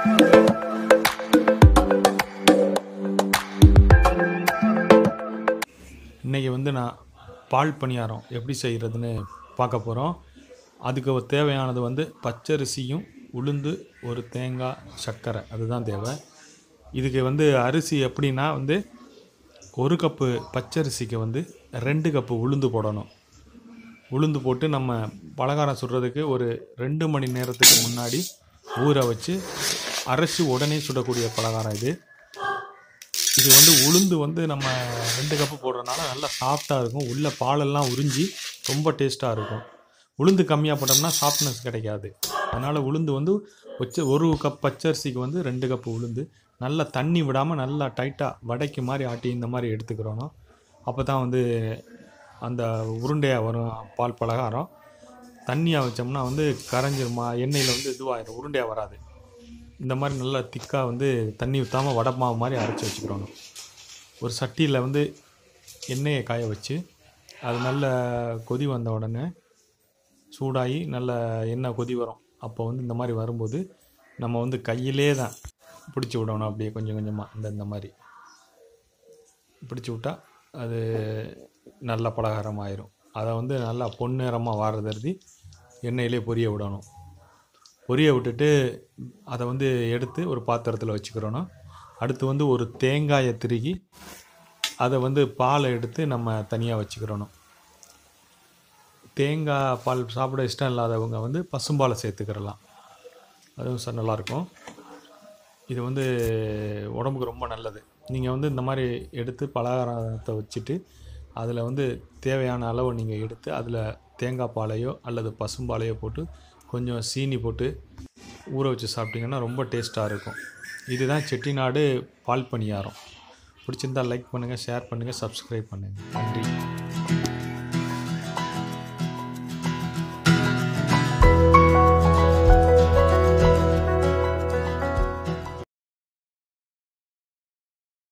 இன்றைக்கி வந்து நான் பால் பணியாரம் எப்படி செய்கிறதுன்னு பார்க்க போகிறோம். அதுக்கு தேவையானது வந்து பச்சரிசியும் உளுந்து, ஒரு தேங்காய், சர்க்கரை, அதுதான் தேவை. இதுக்கு வந்து அரிசி எப்படின்னா வந்து 1 கப்பு பச்சரிசிக்கு வந்து 2 கப்பு உளுந்து போடணும். உளுந்து போட்டு நம்ம பலகாரம் சுடுறதுக்கு ஒரு 2 மணி நேரத்துக்கு முன்னாடி ஊற வச்சு அரைச்சி உடனே சுடக்கூடிய பலகாரம் இது. இது வந்து உளுந்து வந்து நம்ம 2 கப்பு போடுறதுனால நல்லா சாஃப்டாக இருக்கும். உள்ள பாலெல்லாம் உறிஞ்சி ரொம்ப டேஸ்ட்டாக இருக்கும். உளுந்து கம்மியாக போட்டோம்னா சாஃப்ட்னஸ் கிடைக்காது. அதனால் உளுந்து வந்து 1 கப் பச்சரிசிக்கு வந்து 2 கப்பு உளுந்து நல்லா தண்ணி விடாமல் நல்லா டைட்டாக வடைக்கு மாதிரி ஆட்டி இந்த மாதிரி எடுத்துக்கிறோம். அப்போ தான் வந்து அந்த உருண்டையாக வரும் பால் பலகாரம். தண்ணியாக வச்சோம்னா வந்து கரைஞ்சிருமா, எண்ணெயில் வந்து இதுவாகிடும், உருண்டையாக வராது. இந்த மாதிரி நல்லா திக்காக வந்து தண்ணி ஊற்றாமல் வடை மாவு மாதிரி அரைச்சி வச்சுக்கிறோம். ஒரு சட்டியில் வந்து எண்ணெயை காய வச்சு அது நல்ல கொதி வந்த உடனே சூடாகி நல்ல எண்ணெய் கொதி வரும். அப்போ வந்து இந்த மாதிரி வரும்போது நம்ம வந்து கையிலே தான் பிடிச்சி விடணும். அப்படியே கொஞ்சம் கொஞ்சமாக இந்த மாதிரி பிடிச்சி விட்டால் அது நல்ல பலகாரம் ஆயிரும். அதை வந்து நல்லா பொன்னிறமாக வாரதருதி எண்ணெயிலே பொரிய விடணும். பொரிய விட்டுட்டு அதை வந்து எடுத்து ஒரு பாத்திரத்தில் வச்சுக்கிறோன்னா, அடுத்து வந்து ஒரு தேங்காயை திருகி அதை வந்து பாலை எடுத்து நம்ம தனியாக வச்சுக்கிறணும். தேங்காய் பால் சாப்பிட இஷ்டம் இல்லாதவங்க வந்து பசும்பாலை சேர்த்துக்கிறலாம், அதுவும் நல்லாயிருக்கும். இது வந்து உடம்புக்கு ரொம்ப நல்லது. நீங்கள் வந்து இந்த மாதிரி எடுத்து பலகாரத்தை வச்சுட்டு அதில் வந்து தேவையான அளவு நீங்கள் எடுத்து அதில் தேங்காய் பாலையோ அல்லது பசும்பாலையோ போட்டு கொஞ்சம் சீனி போட்டு ஊற வச்சு சாப்பிட்டிங்கன்னா ரொம்ப டேஸ்ட்டாக இருக்கும். இதுதான் செட்டிநாடு பால் பணியாரம். பிடிச்சிருந்தால் லைக் பண்ணுங்கள், ஷேர் பண்ணுங்கள், சப்ஸ்கிரைப் பண்ணுங்கள். நன்றி.